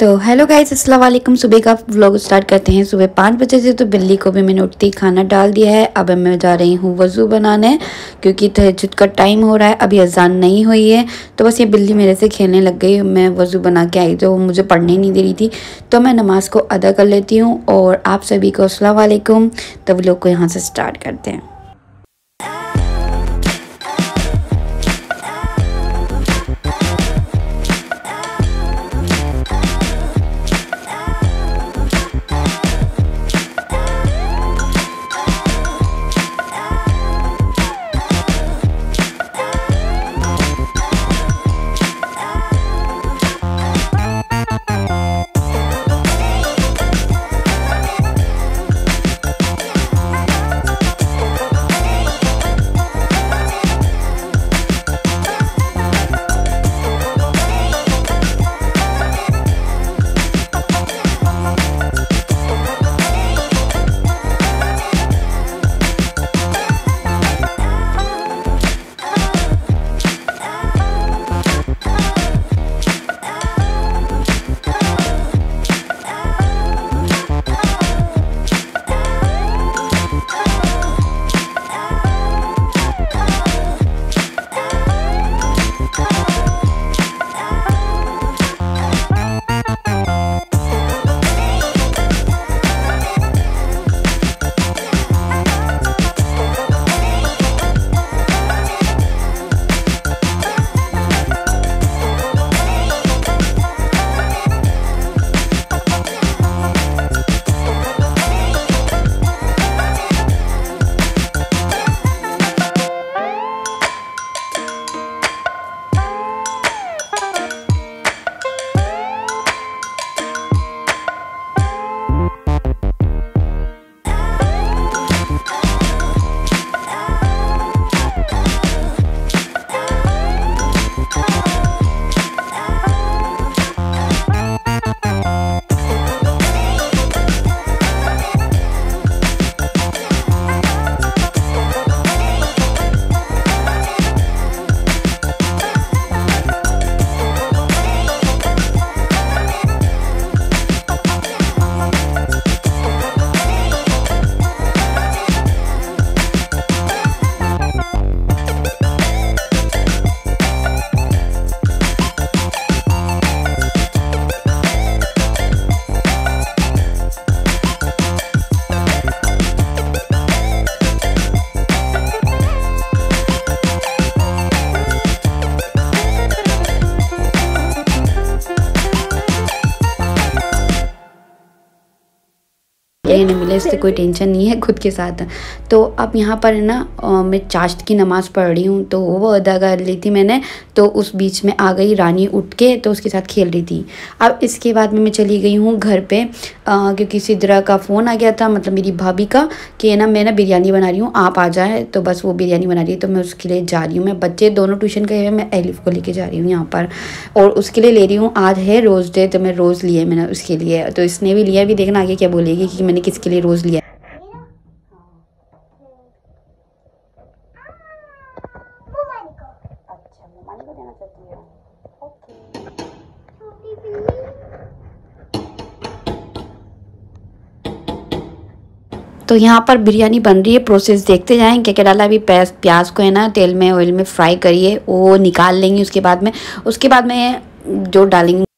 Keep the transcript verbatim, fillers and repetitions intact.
तो hello guys, अस्सलाम वालेकुम। सुबह का व्लॉग स्टार्ट करते हैं। सुबह पाँच बजे से तो बिल्ली को भी मैंने उठते ही खाना डाल दिया है। अब मैं जा रही हूँ वज़ू बनाने क्योंकि तहज्जुद का टाइम हो रहा है। अभी अजान नहीं हुई है तो बस ये बिल्ली मेरे से खेलने लग गई। मैं वज़ू बना के आई तो वो मुझे पढ़ने नहीं दे रही थी, तो मैं नमाज़ को अदा कर लेती हूँ। और आप सभी को अस्सलाम वालेकुम। तो व्लॉग को यहाँ से स्टार्ट करते हैं। नहीं मिले इससे कोई टेंशन नहीं है खुद के साथ। तो अब यहाँ पर है ना मैं चाश्त की नमाज़ पढ़ रही हूँ तो वो अदा कर ली थी मैंने। तो उस बीच में आ गई रानी उठ के, तो उसके साथ खेल रही थी। अब इसके बाद में मैं चली गई हूँ घर पे आ, क्योंकि सिद्रा का फ़ोन आ गया था, मतलब मेरी भाभी का, कि ना मैं ना बिरयानी बना रही हूँ, आप आ जाए। तो बस वो बिरयानी बना रही है तो मैं उसके लिए जा रही हूँ। मैं बच्चे दोनों ट्यूशन गए हुए, मैं एलिफ को लेके जा रही हूँ यहाँ पर, और उसके लिए ले रही हूँ। आज है रोज़ डे तो मैं रोज़ लिए मैंने उसके लिए, तो इसने भी लिया। भी देखना आगे क्या बोलेगी कि मैंने किसके लिए रोज़ लिया। अच्छा, मम्मा को देना चाहती है। ओके। तो यहाँ पर बिरयानी बन रही है। प्रोसेस देखते जाएं क्या क्या डाला। अभी प्याज प्याज को है ना तेल में ऑयल में फ्राई करिए, वो निकाल लेंगे। उसके बाद में उसके बाद में जो डालेंगे